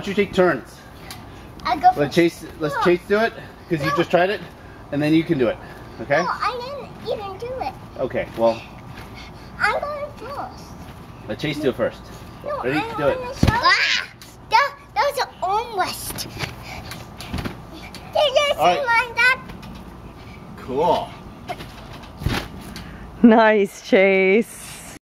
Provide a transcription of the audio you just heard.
don't you take turns? I go first. Let's Chase do it, because you just tried it, and then you can do it. Okay? No, I didn't even do it. Okay, well, I'm going first. let Chase do it first. No, Ready? I Do it. want to show that was almost. Did you see All right. my dad? Cool. Nice, Chase.